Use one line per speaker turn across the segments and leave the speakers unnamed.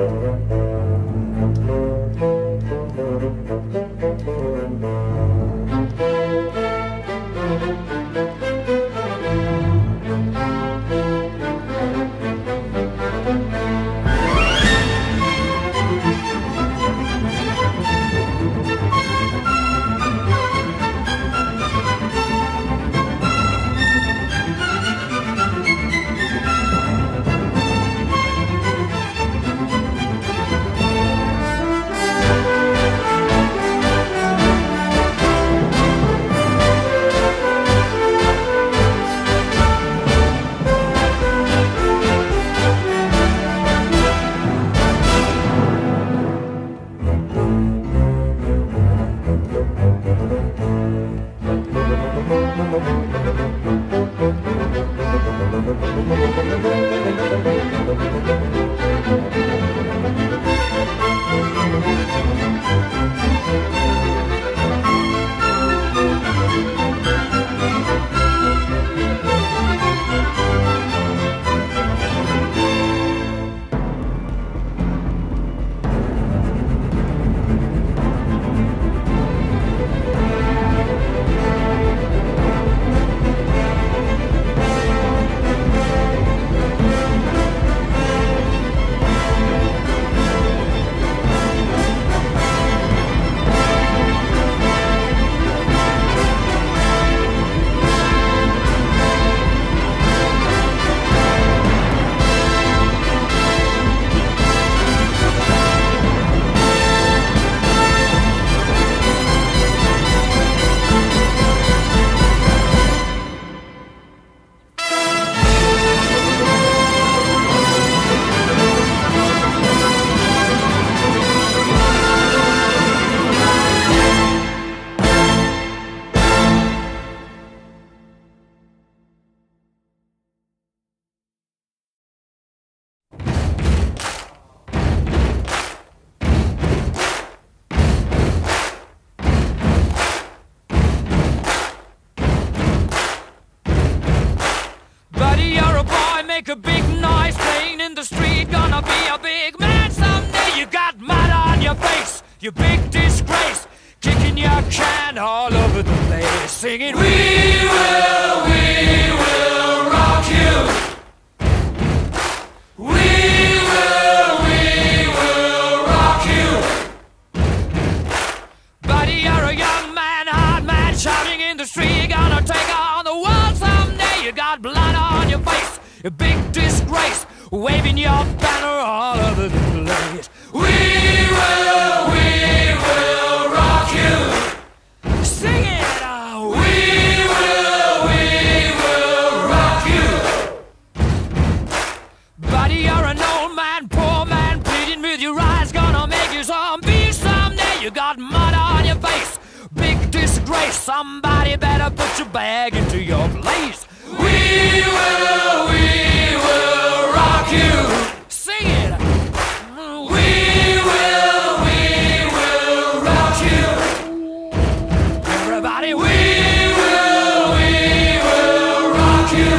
Make a big noise playing in the street. Gonna be a big man someday. You got mud on your face, you big disgrace. Kicking your can all over the place, singing, we will rock you. We will rock you. Buddy, you're a young man, hard man, shouting in the street. Gonna take on the world someday. You got blood on your face, a big disgrace, waving your banner all over the place. We will rock you. Sing it out. We will rock you. Buddy, you're an old man, poor man, pleading with your eyes. Gonna make you zombie someday. You got mud on your face, big disgrace. Somebody better put your bag into your place. We will rock you. Sing it. We will rock you. Everybody, we will rock you.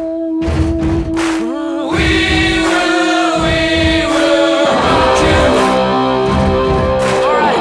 We will rock you. All right.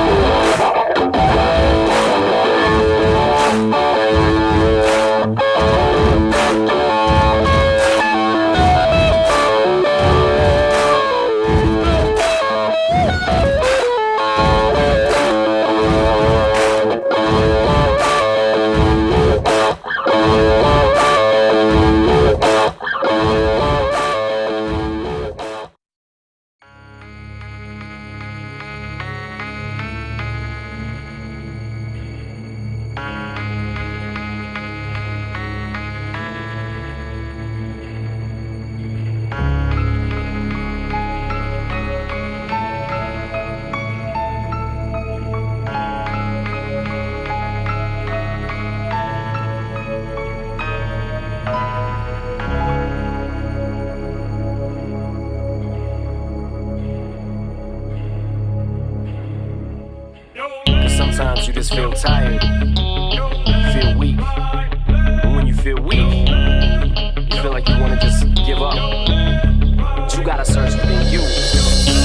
Sometimes you just feel tired, feel weak. And when you feel weak, you feel like you want to just give up. But you gotta search within you.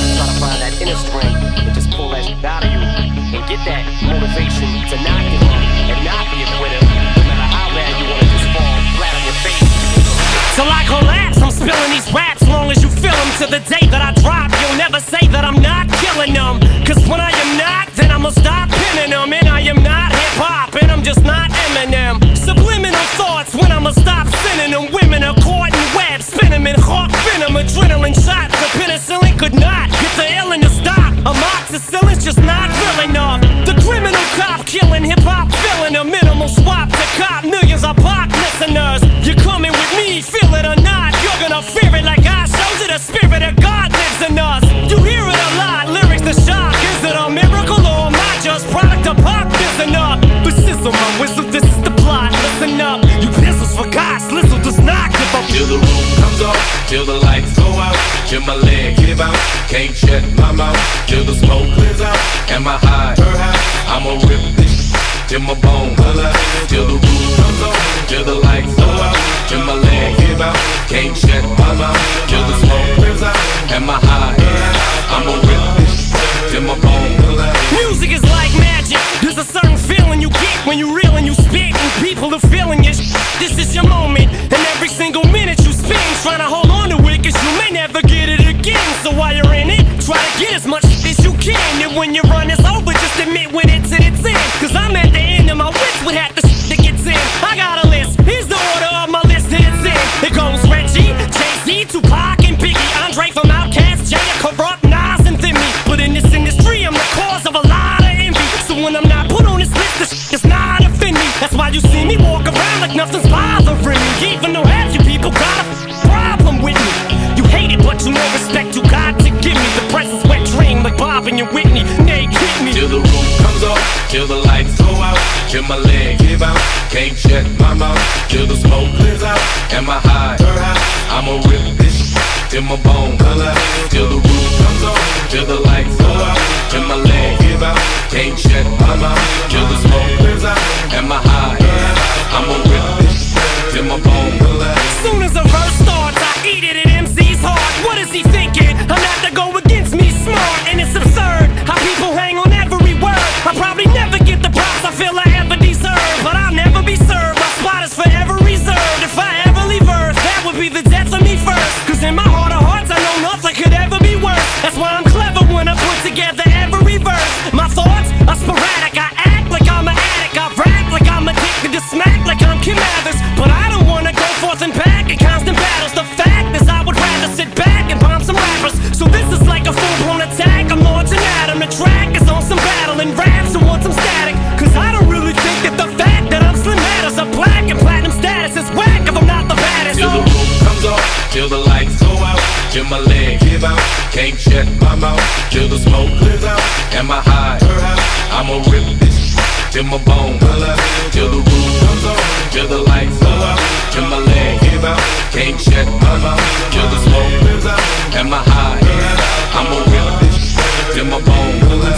the day that I drop, you'll never say that I'm not killing them. Cause when I am not, then I'ma stop pinning them. And I am not hip-hop, and I'm just not Eminem. Subliminal thoughts when I'ma stop sending them. Women are caught in webs, spin them in hawk venom. Adrenaline shots, the penicillin could not get the illin to stop. Amoxicillin's just not real enough. The criminal cop killing hip-hop, filling a minimal swap to cop millions of pop listeners. You're coming with me, feel it or not, you're gonna fear it like I showed you. The spirit of God lives in us. You hear it a lot, lyrics the shock. Is it a miracle or am I just product of pop? Listen up, but sizzle my whistle, this is the plot. Listen up, you pistols for God, Slizzle does not give up.
Till the roof comes off, till the lights go out, till my leg give out, can't shut my mouth, till the smoke clears out, and my high, I'ma rip this till my bone color, till the roof comes off, till the lights go out, till my leg give out, can't shut my mouth, till the smoke clears out, and my high, I'ma rip this till my bone color.
Music is like magic. There's a certain feeling you get when you reel and you spit, and people are feeling it. This is your moment, and every single minute you spend trying to hold on to it, cause you may never get it again. So while you're in it, try to get as much as you can. And when your run is over, just admit when it's in its end. Cause I'm at the end of my wits with half the that gets in. I got a list, here's the order of my list that it's in. It goes Reggie, Jay-Z, Tupac, and Biggie, Andre from Outkast, Jada, Corrupt, Nas, and Thimmy. But in this industry, I'm the cause of a lot of envy. So when I'm not put on this list, this does not offend me. That's why you see me walk around like nothing's bothering me. Even though half you people got a problem with me. You hate it, but you know respect you got to give me. The presence wet dream like Bob and your Whitney. Nate, hit me.
Till the roof comes off, till the lights go out, till my leg give out, can't shut my mouth, till the smoke clears out, and my high, I'ma rip this till my bone color, till the roof comes off, till the lights go out, till my leg give out, can't shut my mouth, till the smoke clears out, and my high, I'ma rip this till my bone color.
Soon as a verse starts, I eat it at MC's heart. What is he thinking? I'm not to go against me, smart, and it's absurd how people hang on every word. I probably never get the props I feel I ever deserve, but I'll never be served. My spot is forever reserved. If I ever leave Earth, that would be the death of me first. Cause in my heart of hearts, I know nothing could ever be worse. That's why I'm clever when I put together every verse. My thoughts are sporadic. I act like I'm an addict. I rap like I'm addicted to smack like I'm Kim Mathers. But I don't wanna go forth and back in constant battles. The fact is I would rather sit back and bomb some rappers. So this is like a full-blown attack. I'm launching at him. The track is on some battle and raps who want some static. Cause I don't really think that the fact that I'm slim matters. A black and platinum status is whack if I'm not the baddest.
Till the roof comes off, till the lights go out, till my leg give out, can't shut my mouth, till the smoke clears out, and my high, I'ma rip this till my bone color, till the roof comes off, till the lights go out, till my leg give out, can't shut my mouth, till the smoke clears out, and my high, I'ma rip this till my bone color,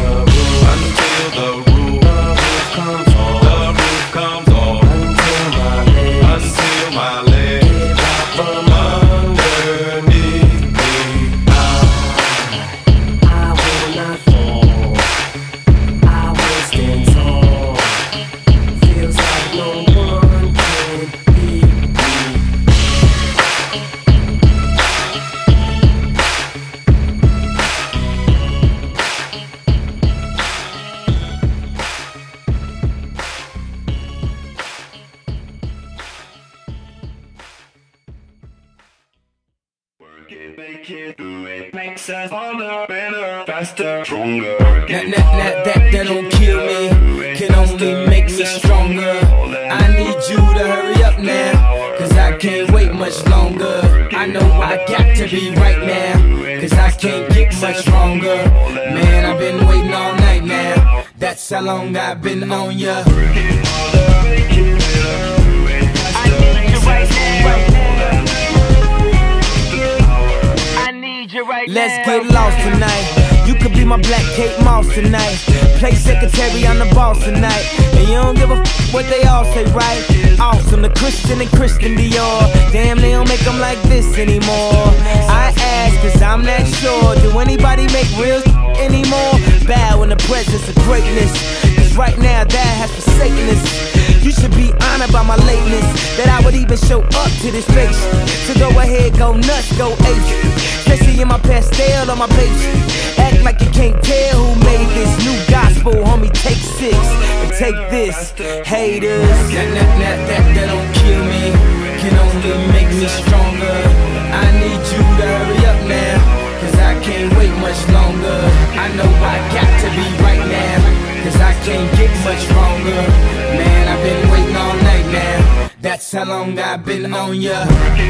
until the roof comes off, the roof comes off, until my leg from underneath me.
I will not fall. I will stand tall. Feels like no one can beat me.
Make it, do it, makes us harder, better, faster, stronger.
That don't kill me, can only make me stronger. I need you to hurry up now, cause I can't wait much longer. I know I got to be right now, cause I can't get much stronger. Man, I've been waiting all night now, that's how long I've been on ya. Let's get lost tonight. You could be my black Kate Moss tonight. Play secretary, I'm the boss tonight. And you don't give a f what they all say, right? Awesome, the Christian and Christian Dior. Damn, they don't make them like this anymore. I ask, cause I'm not sure. Do anybody make real anymore? Bow in the presence of greatness. Cause right now that has forsaken us. You should be honored by my lateness, that I would even show up to this place. So go ahead, go nuts, go ape, especially in my pastel on my page. Act like you can't tell who made this new gospel, homie. Take 6 and take this, haters. That don't kill me, can only make me stronger. I need you to hurry up now, cause I can't wait much longer. I know I got to be right now, cause I can't get much stronger. Man, I've been waiting all night now, that's how long I've been on ya.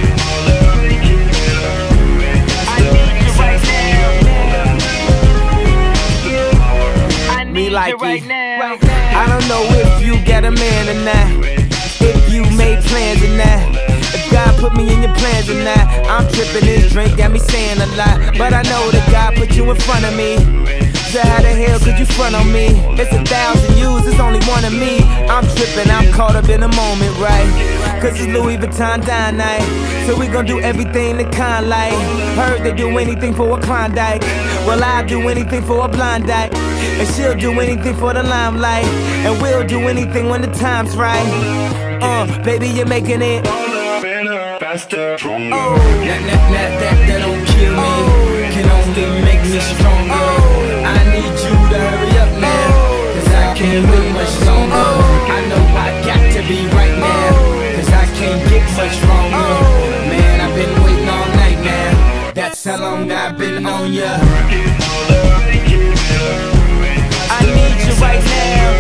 Me like it right now. I don't know if you got a man or not, if you made plans or not, if God put me in your plans or not. I'm tripping, this drink got me saying a lot, but I know that God put you in front of me. So how the hell could you front on me? It's 1,000 yous, it's only one of me. I'm tripping, I'm caught up in the moment, right? Cause it's Louis Vuitton dine night, so we gon' do everything the kind like. Heard they do anything for a Klondike, well I'll do anything for a blind dyke, and she'll do anything for the limelight, and we'll do anything when the time's right. Baby, you're making it
better, faster, stronger.
That don't kill me, can only make me stronger. I need you to hurry up now, cause I can't wait much longer. I know I got to be right now, cause I can't get much stronger. Man, I've been waiting all night now, that's how long I've been on ya. I need you right now,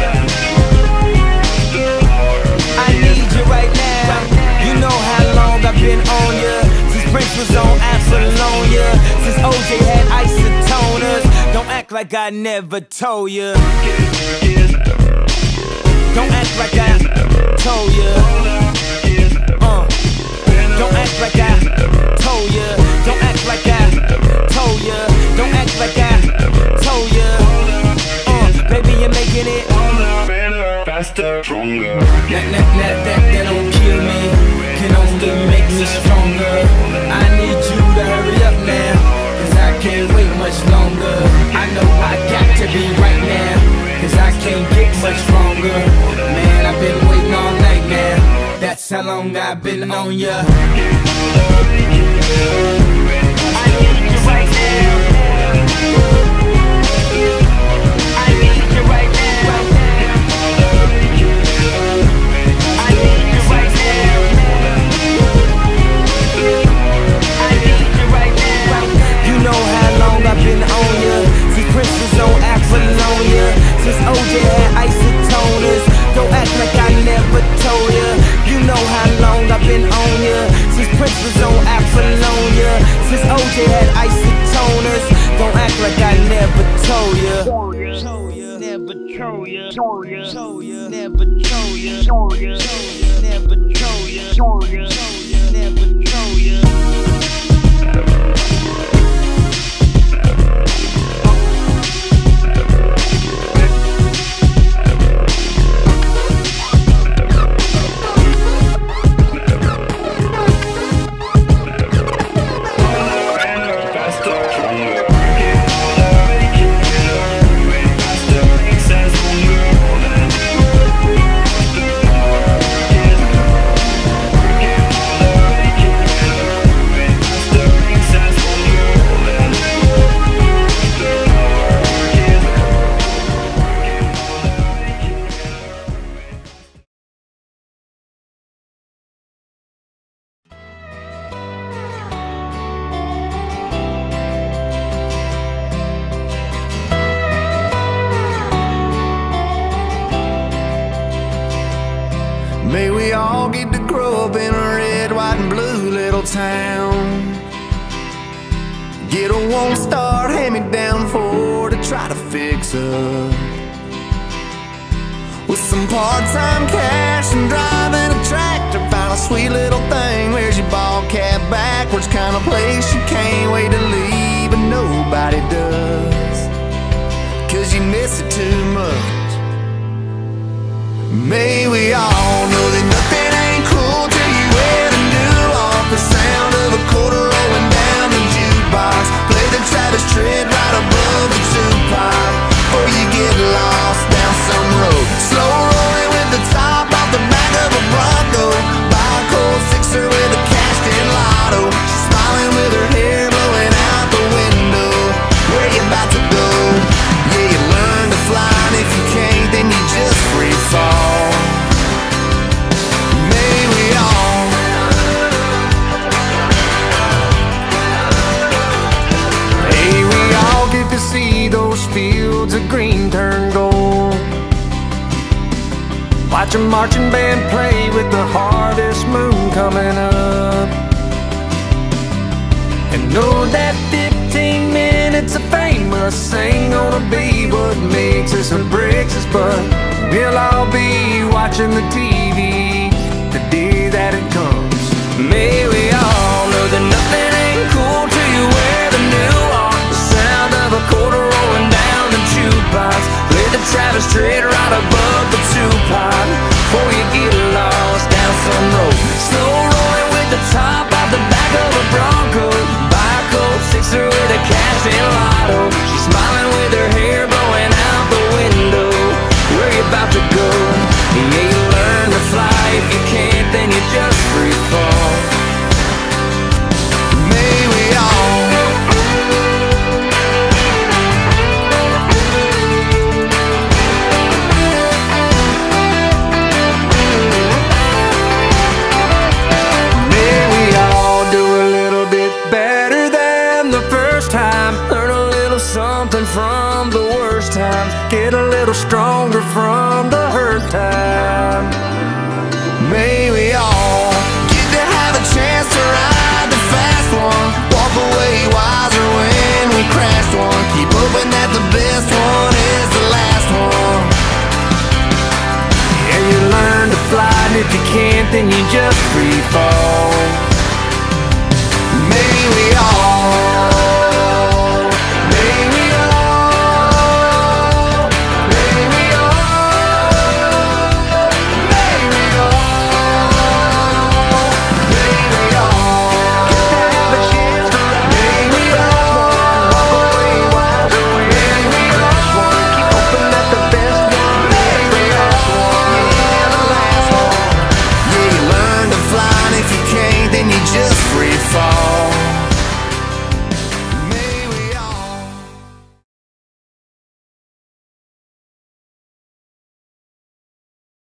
I need you right now. You know how long I've been on ya, since Prince was on Apollonia, since OJ had isotoners. Don't act like I never told ya, don't act like I told ya, don't act like I told ya, don't act like I told ya, don't act like I told ya. Baby, you're making it
better, faster, stronger.
That don't kill me, can only make me stronger. I need you to hurry up now, cause I can't wait much longer. I know I got to be right now, cause I can't get much stronger. Man, I've been waiting all night now, that's how long I've been on ya. I need you right now, I need you right now, I need you right now, I need you right now. You know how long I've been on ya, since Prince was on Apollonia, since OJ had isotoners. Don't act like I never told ya. You know how long I've been on ya, since Prince was on Apollonia, since OJ had isotoners. Don't act like I never told ya. Never told ya. Never told ya. Never told ya. Never told ya. Never told ya.
May we all get to grow up in a red, white, and blue little town. Get a one-star hand-me-down Ford to try to fix up, with some part-time cash and driving a tractor. Find a sweet little thing, wears your ball cap backwards, kind of place you can't wait to leave, but nobody does, 'cause you miss it too much. May we all know that nothing ain't cool till you wear the new off the sound of a quarter rolling down the jukebox. Play the Travis Tritt right above the Tupac, before you get lost down some
fields of green turn gold. Watch a marching band play with the harvest moon coming up. And know that 15 minutes of fame must ain't gonna be what makes us or breaks us, but we'll all be watching the TV the day that it comes. May we all know that nothing ain't cool till you wear the new art. The sound of a quarter rolling down the jukebox. Play the Travis Tritt right above the two-pot before you get lost down some road. Slow rolling with the top off the back of a Bronco. Buy a Colt Sixer with a cash in lotto. She's smiling with her hair blowing out the window. Where you about to go? Yeah, you learn to fly. If you can't, then you just free fall. May we all something from the worst times, get a little stronger from the hurt time. May we all get to have a chance to ride